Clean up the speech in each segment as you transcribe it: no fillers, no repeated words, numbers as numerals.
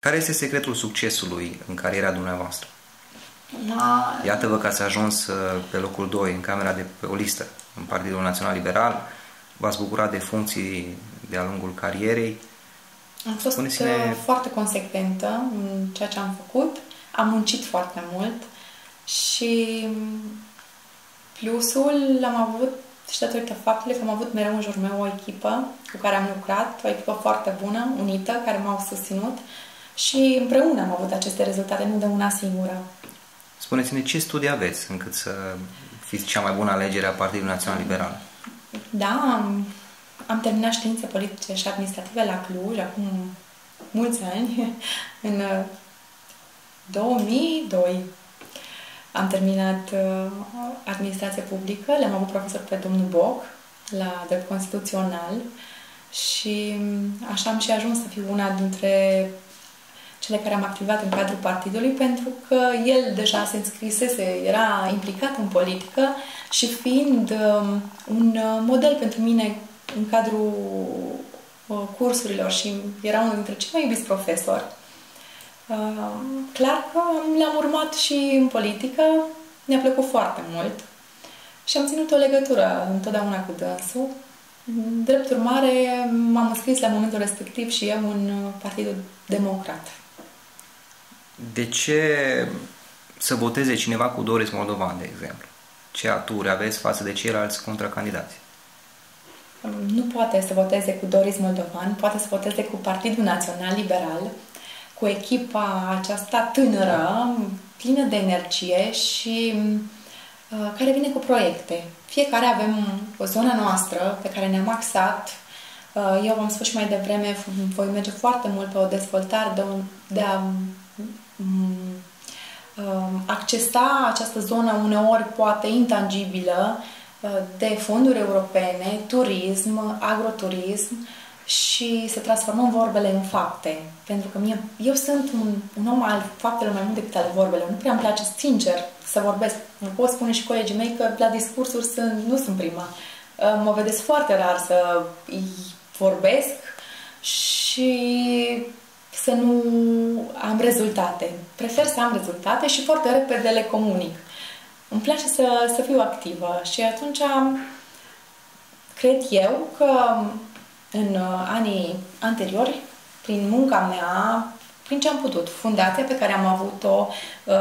Care este secretul succesului în cariera dumneavoastră? Da. Iată-vă că ați ajuns pe locul 2 în camera de pe o listă în Partidul Național Liberal, v-ați bucurat de funcții de-a lungul carierei. Am fost foarte consecventă în ceea ce am făcut, am muncit foarte mult și plusul l-am avut și datorită faptului că am avut mereu în jurul meu o echipă cu care am lucrat, o echipă foarte bună, unită, care m-au susținut și împreună am avut aceste rezultate, nu de una singură. Spuneți-ne ce studii aveți încât să fiți cea mai bună alegere a Partidului Național Liberal? Da, am terminat științe politice și administrative la Cluj, acum mulți ani, în 2002. Am terminat administrație publică, le-am avut profesor pe domnul Boc la drept constituțional și așa am și ajuns să fiu una dintre cele care am activat în cadrul partidului, pentru că el deja se înscrisese, era implicat în politică și fiind un model pentru mine în cadrul cursurilor și era unul dintre cei mai iubiți profesori, clar că l-am urmat și în politică, mi-a plăcut foarte mult și am ținut o legătură întotdeauna cu dânsul. Drept urmare, m-am înscris la momentul respectiv și eu în Partidul Democrat. De ce să voteze cineva cu Doris Moldovan, de exemplu? Ce aturi aveți față de ceilalți contracandidați? Nu poate să voteze cu Doris Moldovan, poate să voteze cu Partidul Național Liberal, cu echipa aceasta tânără, plină de energie și care vine cu proiecte. Fiecare avem o zonă noastră pe care ne-am axat. Eu v-am spus și mai devreme, voi merge foarte mult pe o dezvoltare de a accesa această zonă uneori poate intangibilă de fonduri europene, turism, agroturism și să transformăm vorbele în fapte. Pentru că eu sunt un om al faptelor mai mult decât ale vorbelor. Nu prea îmi place, sincer, să vorbesc. Vă pot spune și colegii mei că la discursuri nu sunt prima. Mă vedeți foarte rar să vorbesc și să nu am rezultate. Prefer să am rezultate și foarte repede le comunic. Îmi place să fiu activă și atunci cred eu că în anii anteriori, prin munca mea, prin ce am putut, fundația pe care am avut-o,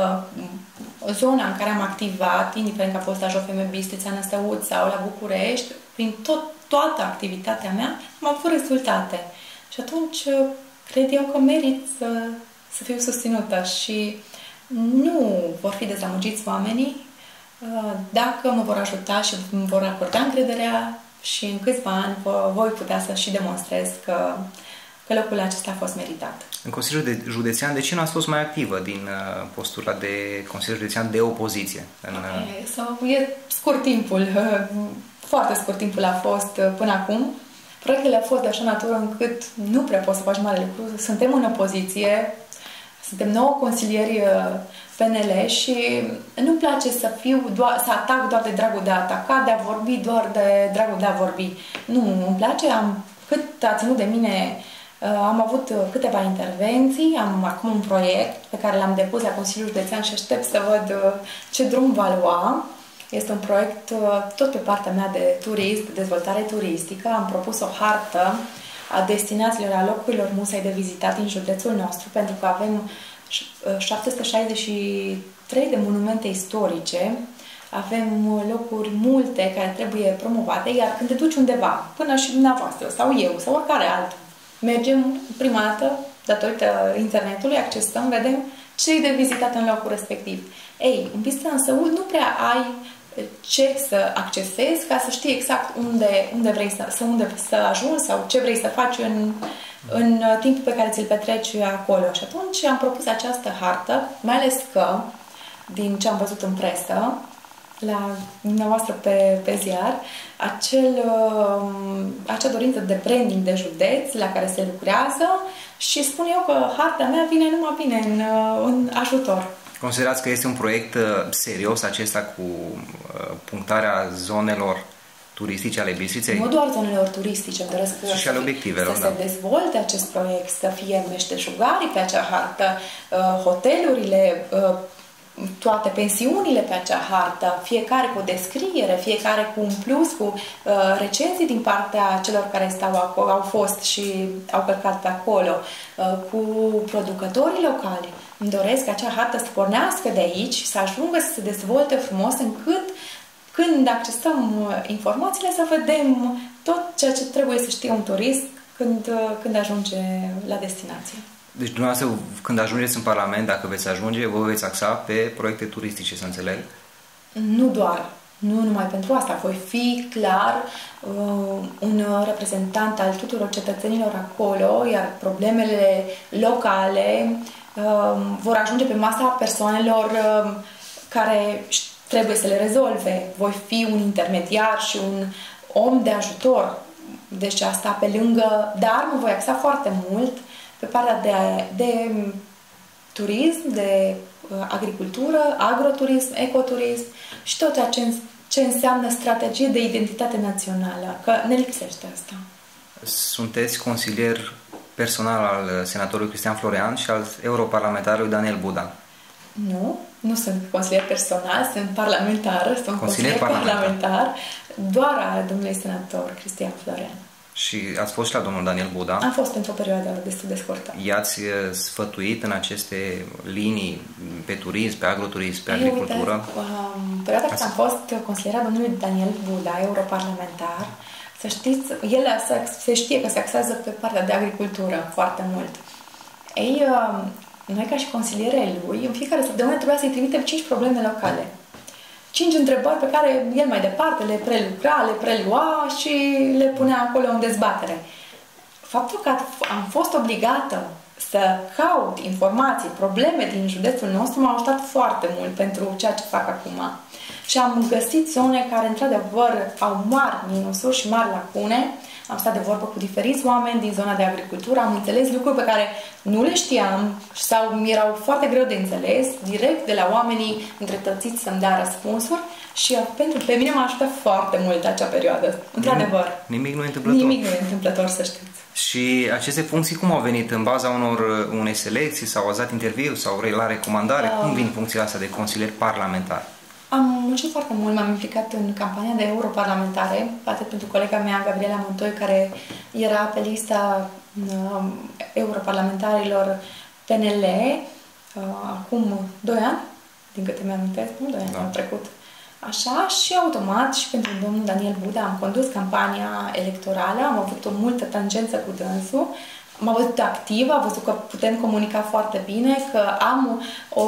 zona în care am activat, indiferent că a fost la JOFM Bistrița, Năstăuț sau la București, prin toată activitatea mea, am avut rezultate. Și atunci cred eu că merit să fiu susținută și nu vor fi dezamăgiți oamenii dacă mă vor ajuta și îmi vor acorda încrederea și în câțiva ani voi putea să și demonstrez că locul acesta a fost meritat. În Consiliul Județean, de ce nu ați fost mai activă din postura de Consiliul Județean de opoziție? E scurt timpul, foarte scurt timpul a fost până acum. Proiectele au fost de așa natură încât nu prea poți să faci mare lucru. Suntem în opoziție, suntem 9 consilieri PNL și nu-mi place să să atac doar de dragul de a ataca, de a vorbi doar de dragul de a vorbi. Nu, îmi place, cât a ținut de mine, am avut câteva intervenții, am acum un proiect pe care l-am depus la Consiliul Județean și aștept să văd ce drum va lua. Este un proiect tot pe partea mea de turism, de dezvoltare turistică. Am propus o hartă a destinațiilor, a locurilor musai de vizitat în județul nostru, pentru că avem 763 de monumente istorice, avem locuri multe care trebuie promovate, iar când te duci undeva, până și dumneavoastră, sau eu, sau oricare altul, mergem prima dată, datorită internetului, accesăm, vedem ce e de vizitat în locul respectiv. Ei, în Bistrița nu prea ai ce să accesezi ca să știi exact unde vrei să ajungi sau ce vrei să faci în timpul pe care ți-l petreci acolo. Și atunci am propus această hartă, mai ales că, din ce am văzut în presă, la dumneavoastră pe ziar, acea dorință de branding de județ la care se lucrează și spun eu că harta mea vine numai bine în ajutor. Considerați că este un proiect serios acesta cu punctarea zonelor turistice ale Bistriței? Nu doar zonelor turistice, îmi doresc și ale obiectivelor, să se dezvolte acest proiect, să fie meșteșugarii pe acea hartă, hotelurile, toate pensiunile pe acea hartă, fiecare cu o descriere, fiecare cu un plus, cu recenzii din partea celor care stau acolo, au fost și au călcat pe acolo, cu producătorii locali. Îmi doresc ca acea hartă să pornească de aici și să ajungă să se dezvolte frumos, încât când accesăm informațiile să vedem tot ceea ce trebuie să știe un turist când ajunge la destinație. Deci dumneavoastră, când ajungeți în Parlament, dacă veți ajunge, vă veți axa pe proiecte turistice, să înțeleg? Nu doar. Nu numai pentru asta. Voi fi clar un reprezentant al tuturor cetățenilor acolo, iar problemele locale vor ajunge pe masa persoanelor care trebuie să le rezolve. Voi fi un intermediar și un om de ajutor. Deci asta pe lângă, dar mă voi axa foarte mult pe partea de turism, de agricultură, agroturism, ecoturism și tot ceea ce înseamnă strategie de identitate națională, că ne lipsește asta. Sunteți consilier personal al senatorului Cristian Florean și al europarlamentarului Daniel Buda. Nu sunt consilier personal, sunt parlamentar, sunt consilier parlamentar, doar al domnului senator Cristian Florean. Și ați fost și la domnul Daniel Buda? Am fost într-o perioadă destul de scurtă. I-ați sfătuit în aceste linii pe turism, pe agroturism, pe agricultură? Perioada când am fost consilierea domnului Daniel Buda, europarlamentar, să știți, el se știe că se axează pe partea de agricultură foarte mult. Noi ca și consiliere lui, în fiecare săptămână trebuia să-i trimitem 5 probleme locale. 5 întrebări pe care el mai departe le prelucra, le prelua și le punea acolo în dezbatere. Faptul că am fost obligată să caut informații, probleme din județul nostru m-au ajutat foarte mult pentru ceea ce fac acum. Și am găsit zone care, într-adevăr, au mari minusuri și mari lacune. Am stat de vorbă cu diferiți oameni din zona de agricultură, am înțeles lucruri pe care nu le știam sau mi erau foarte greu de înțeles, direct de la oamenii îndreptățiți să-mi dea răspunsuri și pe mine m-a ajutat foarte mult acea perioadă. Într-adevăr. Nimic nu e întâmplător. Nimic nu e întâmplător, să știți. Și aceste funcții cum au venit? În baza unei selecții sau ați dat interviu sau la recomandare? Cum vin funcțiile astea de consilier parlamentar? Am muncit foarte mult, m-am implicat în campania de europarlamentare, atât pentru colega mea, Gabriela Montoi, care era pe lista europarlamentarilor PNL acum 2 ani, din câte mi-am amintesc, nu 2 ani, au trecut. Așa, și automat și pentru domnul Daniel Buda am condus campania electorală, am avut o multă tangență cu dânsul, m-a văzut activ, a văzut că putem comunica foarte bine, că am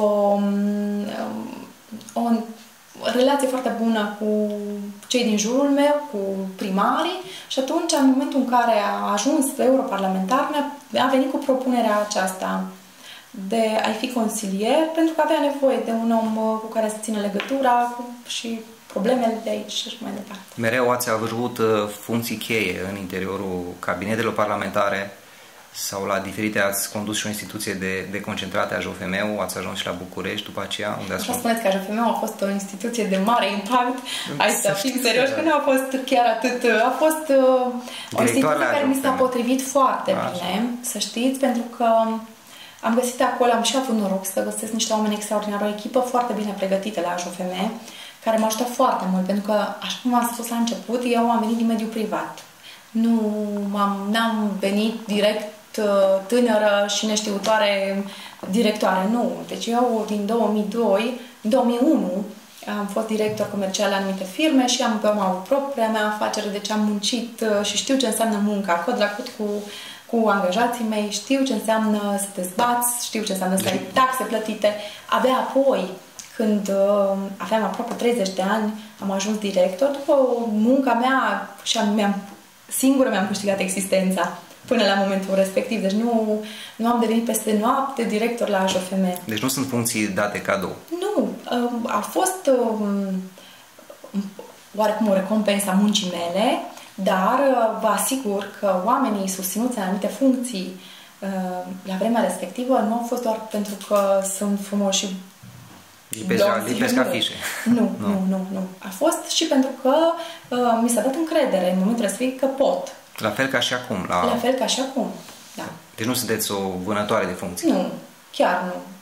o relație foarte bună cu cei din jurul meu, cu primarii și atunci, în momentul în care a ajuns europarlamentar, a venit cu propunerea aceasta de a-i fi consilier, pentru că avea nevoie de un om cu care să țină legătura și problemele de aici și așa mai departe. Mereu ați avut funcții cheie în interiorul cabinetelor parlamentare sau la diferite, ați condus și o instituție de concentrate a JOFM-ul, ați ajuns și la București după aceea, unde ați... Așa spuneți că JOFM-ul a fost o instituție de mare impact, hai să fim serioși, că nu a fost chiar atât, a fost o instituție care mi s-a potrivit foarte bine, să știți, pentru că am găsit acolo, am și avut noroc să găsesc niște oameni extraordinari, o echipă foarte bine pregătită la JOFM, care m-a ajutat foarte mult, pentru că, așa cum am spus la început, eu am venit din mediul privat. N-am venit direct tânără și neștiutoare directoare, nu. Deci eu din 2001 am fost director comercial la anumite firme și am avut propria mea afacere, deci am muncit și știu ce înseamnă munca, cod la cod cu angajații mei, știu ce înseamnă să te zbați, știu ce înseamnă să ai taxe plătite. Abia apoi, când aveam aproape 30 de ani, am ajuns director, după munca mea și singură mi-am câștigat existența până la momentul respectiv. Deci nu am devenit peste noapte director la JOFM. Deci nu sunt funcții date cadou? Nu. A fost oarecum o recompensă a muncii mele, dar vă asigur că oamenii susținuți în anumite funcții la vremea respectivă nu au fost doar pentru că sunt frumoși și Lipesc afișe. Nu. A fost și pentru că mi s-a dat încredere în momentul respectiv că pot. La fel ca și acum. La fel ca și acum, da. Deci nu sunteți o vânătoare de funcții. Nu, chiar nu.